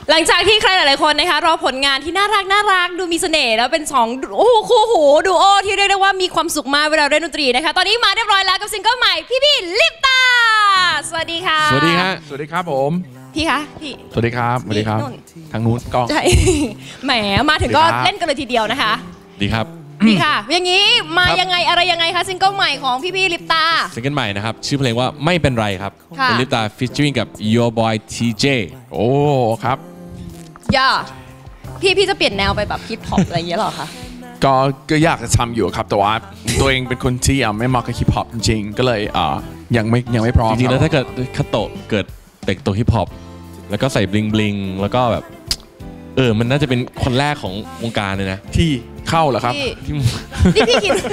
หลังจากที่ใครหลายๆคนนะคะรอผลงานที่น่ารักดูมีเสน่ห์แล้วเป็น2คู่หูดูโอที่เรียกได้ว่ามีความสุขมากเวลาเล่นดนตรีนะคะตอนนี้มาเรียบร้อยแล้วกับซิงเกิลใหม่พี่ลิปตาสวัสดีค่ะสวัสดีครับสวัสดีครับผมพี่คะพี่สวัสดีครับสวัสดีครับทางนู้นกล้องใช่แหมมาถึงก็เล่นกันเลยทีเดียวนะคะดีครับดีค่ะอย่างนี้มายังไงอะไรยังไงคะซิงเกิลใหม่ของพี่ลิปตาซิงเกิลใหม่นะครับชื่อเพลงว่าไม่เป็นไรครับเป็นลิปตา featuring กับ Your Boy TJ โอ้ครับย่าพี่จะเปลี่ยนแนวไปแบบฮิปฮอปอะไรอย่างเงี้ยหรอคะก็อยากจะทำอยู่ครับแต่ว่าตัวเองเป็นคนที่ไม่เหมาะกับฮิปฮอปจริงๆก็เลยยังไม่พร้อมจริงๆแล้วถ้าเกิดคาโตะเกิดแต่งตัวฮิปฮอปแล้วก็ใส่บลิงแล้วก็แบบมันน่าจะเป็นคนแรกของวงการเลยนะที่เข้าเหรอครับนี่พี่คิด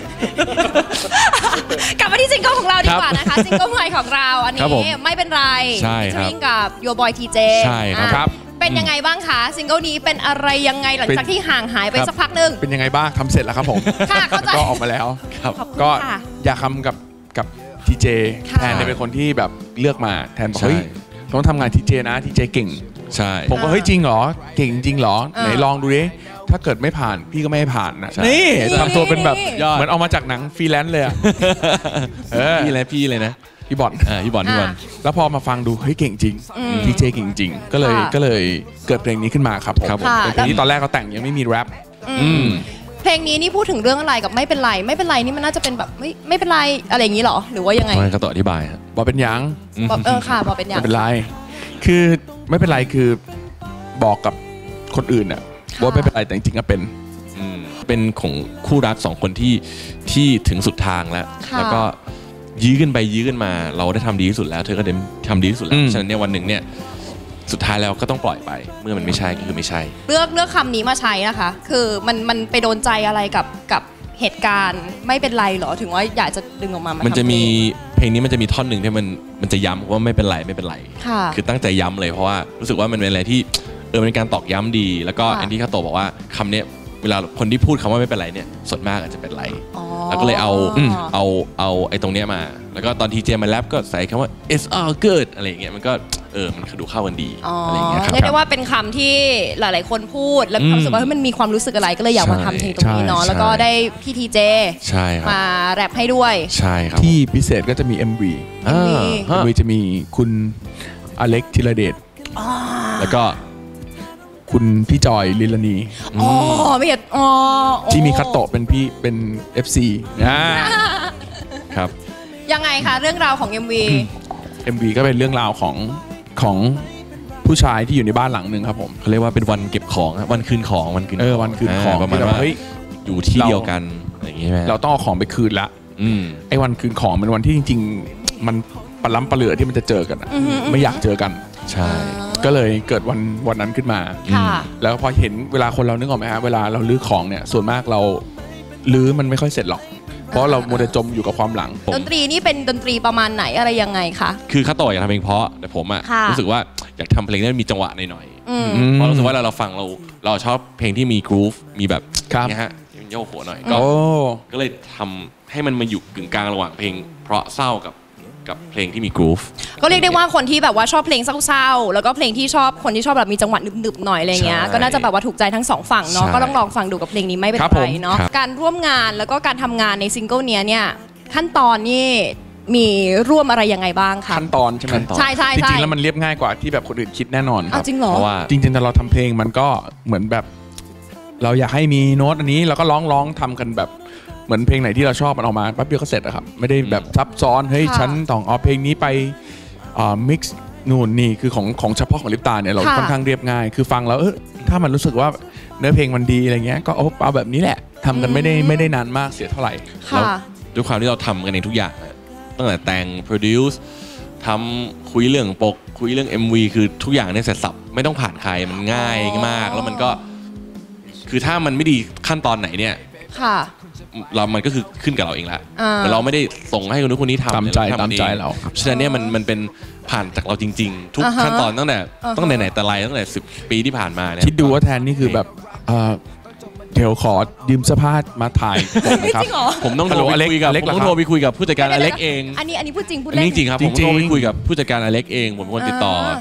กลับมาที่ซิงเกิลของเราดีกว่านะคะซิงเกิลใหม่ของเราอันนี้ไม่เป็นไรที่วิ่งกับ Your Boy TJ ใช่ครับเป็นยังไงบ้างคะซิงเกิลนี้เป็นอะไรยังไงหลังจากที่ห่างหายไปสักพักนึงเป็นยังไงบ้างทำเสร็จแล้วครับผมค่ะเข้าใจก็ออกมาแล้วครับก็อยากทำกับ TJ แทนเป็นคนที่แบบเลือกมาแทนบอกเฮ้ยต้องทำงาน TJ นะ TJ เก่งใช่ผมก็เฮ้ยจริงเหรอเก่งจริงเหรอไหนลองดูดิถ้าเกิดไม่ผ่านพี่ก็ไม่ให้ผ่านนะนี่ทำตัวเป็นแบบเหมือนเอามาจากหนังฟรีแลนซ์เลยอะพี่เลยนะพี่บอลแล้วพอมาฟังดูเฮ้ยเก่งจริงทีเจเก่งจริงก็เลยเกิดเพลงนี้ขึ้นมาครับผมเป็นเพลงที่ตอนแรกเขาแต่งยังไม่มีแรปเพลงนี้นี่พูดถึงเรื่องอะไรกับไม่เป็นไรนี่มันน่าจะเป็นแบบไม่เป็นไรอะไรอย่างนี้หรอหรือว่ายังไงก็ต่ออธิบายบอกเป็นยังค่ะบอกเป็นยังไม่เป็นไรคือไม่เป็นไรคือบอกกับคนอื่นน่ะว่าไม่เป็นไรแต่จริงๆก็เป็นของคู่รัก2คนที่ถึงสุดทางแล้วก็ยื้อกันไปยื้อกันมาเราได้ทำดีที่สุดแล้วเธอก็ได้ทำดีที่สุดแล้วฉะนั้นเนี่ยวันหนึ่งเนี่ยสุดท้ายแล้วก็ต้องปล่อยไปเมื่อมันไม่ใช่ก็คือไม่ใช่เลือกคำนี้มาใช้นะคะคือมันไปโดนใจอะไรกับเหตุการณ์ไม่เป็นไรหรอถึงว่าอยากจะดึงออกมามันจะมีเพลงนี้มันจะมีท่อนหนึ่งที่มันจะย้ำว่าไม่เป็นไรคือตั้งใจย้ำเลยเพราะว่ารู้สึกว่ามันเป็นอะไรที่เป็นการตอกย้ำดีแล้วก็อันที่คาโตะบอกว่าคำนี้เวลาคนที่พูดคำว่าไม่เป็นไรเนี่ยส่วนมากอาจจะเป็นไรแล้วก็เลยเอาไอ้ตรงเนี้ยมาแล้วก็ตอนทีเจมาแรปก็ใส่คำว่า it's all good อะไรอย่างเงี้ยมันก็มันดูเข้ากันดีอะไรอย่างเงี้ยครับเรียกได้ว่าเป็นคำที่หลายๆคนพูดแล้วรู้สึกว่ามันมีความรู้สึกอะไรก็เลยอยากมาทำเพลงตรงนี้เนาะแล้วก็ได้พี่ทีเจมาแรปให้ด้วยใช่ครับที่พิเศษก็จะมี MV จะมีคุณอเล็กธีรเดชแล้วก็คุณพี่จอยลิลานีไม่เห็นที่มีคัตโตะเป็นพี่เป็น FC ครับยังไงคะเรื่องราวของ MV ก็เป็นเรื่องราวของผู้ชายที่อยู่ในบ้านหลังหนึ่งครับผมเขาเรียกว่าเป็นวันเก็บของวันคืนของวันคืนของประมาณว่าอยู่ที่เดียวกันอย่างงี้ไหมเราต้องเอาของไปคืนละไอ้วันคืนของเป็นวันที่จริงๆมันปล้ำปะเหลือที่มันจะเจอกันไม่อยากเจอกันใช่ก็เลยเกิดวันนั้นขึ้นมาแล้วพอเห็นเวลาคนเรานึกออกไหมฮะเวลาเราลื้อของเนี่ยส่วนมากเราลื้อมันไม่ค่อยเสร็จหรอกเพราะเราโมเดลจมอยู่กับความหลังดนตรีนี่เป็นดนตรีประมาณไหนอะไรยังไงคะคือข้าต่ออยากทำเพลงเพราะแต่ผมรู้สึกว่าอยากทำเพลงที่มีจังหวะหน่อยๆเพราะรู้สึกว่าเราฟังเราชอบเพลงที่มีกรูฟมีแบบนี้ฮะโยกหัวหน่อยก็เลยทำให้มันมาอยู่กึ่งกลางระหว่างเพลงเพราะเศร้ากับเพลงที่มีกรูฟก็เรียกได้ว่าคนที่แบบว่าชอบเพลงเศร้าๆแล้วก็เพลงที่คนที่ชอบแบบมีจังหวะหนึบๆหน่อยอะไรเงี้ยก็น่าจะแบบว่าถูกใจทั้ง2ฝั่งเนาะก็ต้องลองฟังดูกับเพลงนี้ไม่เป็นไรเนาะการร่วมงานแล้วก็การทำงานในซิงเกิลนี้เนี่ยขั้นตอนนี่มีร่วมอะไรยังไงบ้างคะขั้นตอนใช่ไหมใช่จริงๆแล้วมันเรียบง่ายกว่าที่แบบคนอื่นคิดแน่นอนครับจริงเหรอเพราะว่าจริงๆถ้าเราทำเพลงมันก็เหมือนแบบเราอยากให้มีโน้ตอันนี้เราก็ร้องทำกันแบบเหมือนเพลงไหนที่เราชอบมันออกมาแป๊บเดียวก็เสร็จอะครับไม่ได้แบบซับซ้อนเฮ้ยฉันต้องเอาเพลงนี้ไปมิกซ์นู่นนี่คือของเฉพาะของลิปตาเนี่ยเราค่อนข้างเรียบง่ายคือฟังแล้วถ้ามันรู้สึกว่าเนื้อเพลงมันดีอะไรเงี้ยก็เอาแบบนี้แหละทำกันไม่ได้นานมากเสียเท่าไหร่แล้วด้วยความที่เราทำกันเองทุกอย่างตั้งแต่แต่ง produce ทำคุยเรื่องปกคุยเรื่อง MV คือทุกอย่างเนี่ยเสร็จสับไม่ต้องผ่านใครมันง่ายมากแล้วมันก็คือถ้ามันไม่ดีขั้นตอนไหนเนี่ยมันก็คือขึ้นกับเราเองละเราไม่ได้ส่งให้คนนู้นคนนี้ทำตามใจเราฉะนั้นเนี่ยมันเป็นผ่านจากเราจริงๆทุกขั้นตอนตั้งแต่ไหนแต่ไรตั้งแต่10 ปีที่ผ่านมาเนี่ยคิดดูว่าแทนนี่คือแบบเดี๋ยวขอยืมเสื้อผ้ามาถ่ายนะครับผมต้องโทรไปคุยกับผู้จัดการอเล็กเองอันนี้พูดจริงพูดเล่นจริงครับผมต้องไปคุยกับผู้จัดการอเล็กเองผมเป็นคนติดต่อ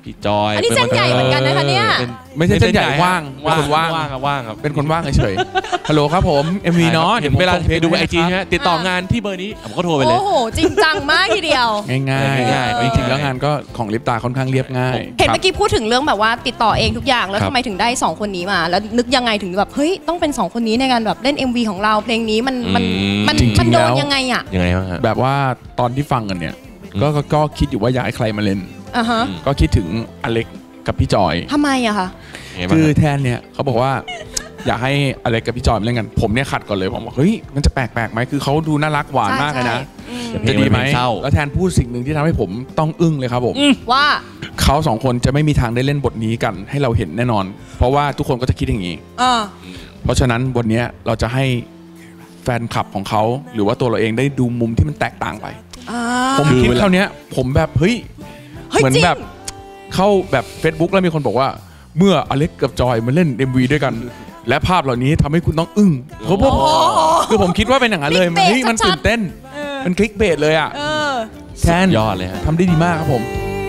พี่จอยอันนี้เส้นใหญ่เหมือนกันนะคะเนี่ยไม่ใช่เส้นใหญ่ว่างเป็นคนว่างครับเป็นคนว่างเฉยฮัลโหลครับผม MV เนาะเห็นเวลาไปดูไอจีใช่ไหมติดต่องานที่เบอร์นี้ผมก็โทรไปเลยโอ้โหจริงจังมากทีเดียวง่ายจริงๆแล้วงานก็ของลิปตาค่อนข้างเรียบง่ายเห็นเมื่อกี้พูดถึงเรื่องแบบว่าติดต่อเองทุกอย่างแล้วทำไมถึงได้2คนนี้มาแล้วนึกยังไงถึงแบบเฮ้ยต้องเป็น2คนนี้ในการแบบเล่น MV ของเราเพลงนี้มันโดนยังไงอ่ะยังไงบ้างแบบว่าตอนที่ฟังกันเนี่ยก็คิดอยู่ว่าอยากให้ใครมาเล่นก็คิดถึงอเล็กกับพี่จอยทำไมอะคะคือแทนเนี่ยเขาบอกว่าอยากให้อเล็กกับพี่จอยมาเล่นกันผมเนี่ยขัดก่อนเลยผมบอกเฮ้ยมันจะแปลกไหมคือเขาดูน่ารักหวานมากเลยนะจะดีไหมแล้วแทนพูดสิ่งหนึ่งที่ทำให้ผมต้องอึ้งเลยครับผมว่าเขา2คนจะไม่มีทางได้เล่นบทนี้กันให้เราเห็นแน่นอนเพราะว่าทุกคนก็จะคิดอย่างนี้เพราะฉะนั้นบทนี้เราจะให้แฟนคลับของเขาหรือว่าตัวเราเองได้ดูมุมที่มันแตกต่างไปผมคิดเท่านี้ผมแบบเฮ้ยเหมือนแบบเข้าแบบ Facebook แล้วมีคนบอกว่าเมื่ออเล็กกับจอยมาเล่น MV ด้วยกันและภาพเหล่านี้ทำให้คุณต้องอึ้งคือผมคิดว่าเป็นอย่างนั้นเลยมันตื่นเต้นมันคลิกเบสเลยอ่ะแทนยอดเลยทำได้ดีมากครับผม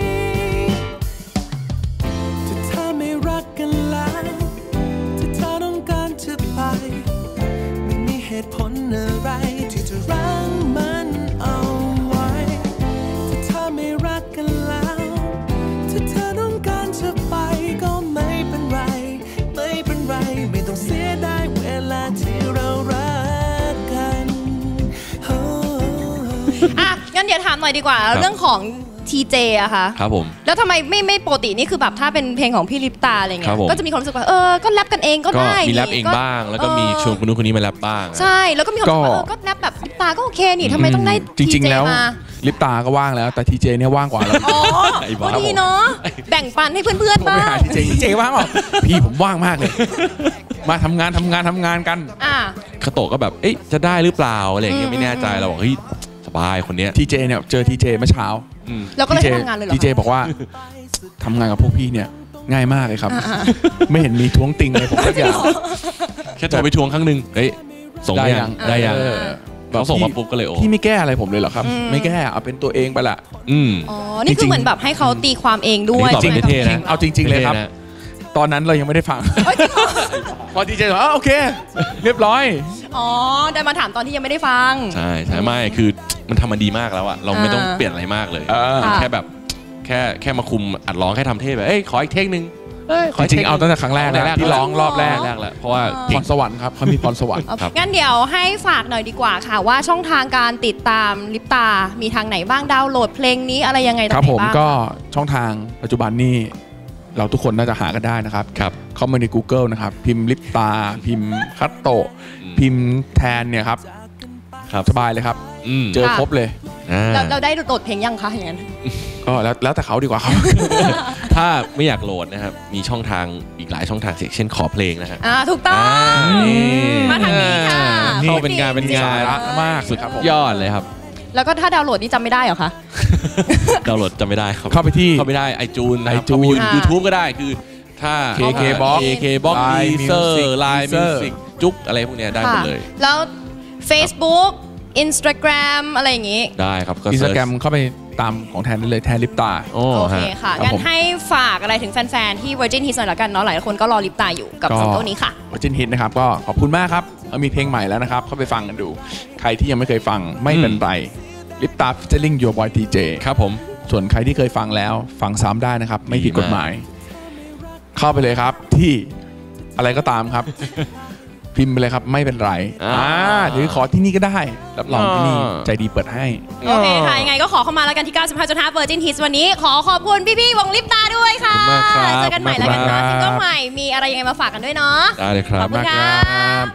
งั้นเดี๋ยวถามหน่อยดีกว่าเรื่องของ TJ อะค่ะครับผมแล้วทำไมไม่ปกตินี่คือแบบถ้าเป็นเพลงของพี่ลิปตาอะไรเงี้ยก็จะมีความรู้สึกว่าก็แรปกันเองก็ได้มีแรปเองบ้างแล้วก็มีชวนคนนู้นคนนี้มาแรปบ้างใช่แล้วก็มีความรู้สึกว่าก็แรปแบบลิปตาก็โอเคนี่ทำไมต้องได้ TJ มาลิปตาก็ว่างแล้วแต่ TJ เนี่ยว่างกว่าเราก็ดีเนาะแบ่งปันให้เพื่อนๆบ้าง TJ ว่างเปล่าพี่ผมว่างมากเลยมาทำงานกันคาโตะก็แบบเอ๊ะจะได้หรือเปล่าอะไรอย่างเงี้ยไม่แน่ใจเราบอกเฮ้ยสบายคนเนี้ย TJ เนี่ยเจอ TJ เมื่อเช้าแล้วก็เลยทำงานเลยเหรอ TJ บอกว่าทำงานกับพวกพี่เนี่ยง่ายมากเลยครับไม่เห็นมีท้วงติงเลยผมสักอย่างแค่โทรไปทวงครั้งนึงเฮ้ยส่งได้ยังเขาส่งมาปุ๊บก็เลยโอ้พี่ไม่แก้อะไรผมเลยเหรอครับไม่แก้เอาเป็นตัวเองไปละอ๋อนี่คือเหมือนแบบให้เขาตีความเองด้วยจริงๆเอาจริงๆเลยครับตอนนั้นเรายังไม่ได้ฟังพอTJบอกโอเคเรียบร้อยได้มาถามตอนที่ยังไม่ได้ฟังใช่ไม่คือมันทำมันดีมากแล้วอะเราไม่ต้องเปลี่ยนอะไรมากเลยแค่แบบแค่มาคุมอัดร้องแค่ทำเทปแบบขออีกเทคนึงจริงๆเอาตั้งแต่ครั้งแรกที่ร้องรอบแรกแล้วเพราะว่าพรสวรรค์ครับเขามีพรสวรรค์งั้นเดี๋ยวให้ฝากหน่อยดีกว่าค่ะว่าช่องทางการติดตามลิปตามีทางไหนบ้างดาวน์โหลดเพลงนี้อะไรยังไงครับผมก็ช่องทางปัจจุบันนี้เราทุกคนน่าจะหากันได้นะครับเข้ามาใน Google นะครับพิมพ์ลิปตาพิมพ์คัตโตะพิมพ์แทนเนี่ยครับสบายเลยครับเจอครบเลยเราได้โหลดเพลงยังคะอย่างนั้นก็แล้วแต่เขาดีกว่าครับถ้าไม่อยากโหลดนะครับมีช่องทางอีกหลายช่องทางเช่นขอเพลงนะฮะถูกต้องมาทางนี้ค่ะเข้าเป็นงานมากสุดครับยอดเลยครับแล้วก็ถ้าดาวน์โหลดนี่จำไม่ได้เหรอคะดาวน์โหลดจำไม่ได้ครับเข้าไปได้iTunes นะครับYouTube ก็ได้คือถ้า KKBox Deezer Line Music จุ๊กอะไรพวกนี้ได้หมดเลยแล้ว Facebook Instagram อะไรอย่างงี้ได้ครับ Instagram เข้าไปตามของแทนได้เลยแทนลิปตาโอเคค่ะงั้นให้ฝากอะไรถึงแฟนๆที่ Virgin Hits หน่อยละกันเนาะหลายคนก็รอลิปตาอยู่กับซิงเกิลนี้ค่ะ Virgin Hits นะครับก็ขอบคุณมากครับมีเพลงใหม่แล้วนะครับเข้าไปฟังกันดูใครที่ยังไม่เคยฟังไม่เป็นไรลิปตา featuring Your Boy TJ ครับผมส่วนใครที่เคยฟังแล้วฟังซ้ำได้นะครับไม่ผิดกฎหมายเข้าไปเลยครับที่อะไรก็ตามครับพิมพ์ไปเลยครับไม่เป็นไรหรือขอที่นี่ก็ได้รับรองที่นี่ใจดีเปิดให้โอเคค่ะยังไงก็ขอเข้ามาแล้วกันที่ 95.5 Virgin Hits วันนี้ขอบคุณพี่ๆวงลิปตาด้วยค่ะเจอกันใหม่แล้วกันนะซิงเกิลใหม่มีอะไรยังไงมาฝากกันด้วยเนาะได้เลยครับขอบคุณครับ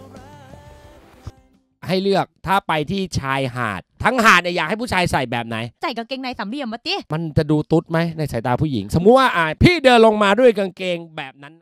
ให้เลือกถ้าไปที่ชายหาดทั้งหาดเนี่ยอยากให้ผู้ชายใส่แบบไหนใส่กางเกงในสามเหลี่ยมมาติมันจะดูตุ๊ดไหมในสายตาผู้หญิงสมมุติว่าพี่เดินลงมาด้วยกางเกงแบบนั้น